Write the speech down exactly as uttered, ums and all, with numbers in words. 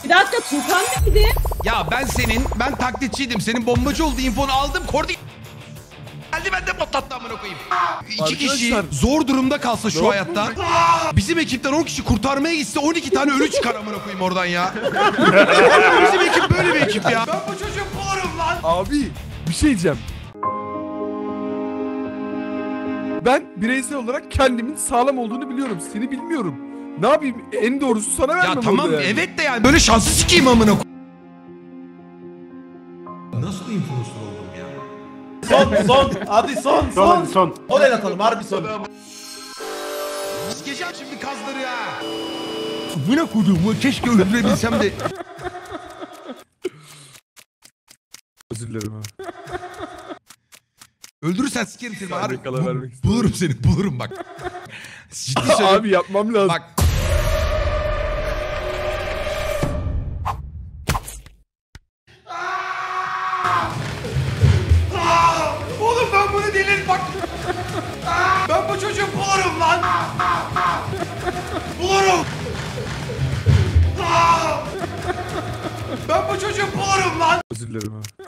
Bir dakika Tukan neydi? Ya ben senin, ben taklitçiydim. Senin bombacı olduğu infonu aldım. Kordi geldi ben de patlattı amına koyayım. İki kişi zor durumda kalsa şu hayatta. Bizim ekipten on kişi kurtarmaya gitse on iki tane ölü çıkar amına koyayım oradan ya. Bizim ekip böyle bir ekip ya. Ben bu çocuğu bulurum lan. Abi bir şey diyeceğim. Ben bireysel olarak kendimin sağlam olduğunu biliyorum. Seni bilmiyorum. Ne yapayım? En doğrusu sana vermem Ya tamam yani. evet de yani böyle şansı sikeyim amına koyayım. Nasıl influencer oldum ya? Son son hadi son son. Son son. O el atalım harbi son. Sikeceğim şimdi kazları ya. Buna koyduğumu keşke öldürebilsem de. Özür dilerim abi. Öldürürsen sikerim seni. Sadece Harbi, kala bu- vermek istedim. bulurum seni bulurum bak. Ciddi söylüyorum. Abi yapmam lazım. Bak. Oğlum ben bunu delir bak. Ben bu çocuğu bulurum lan. Bulurum. Ben bu çocuğu bulurum lan. Özür dilerim abi.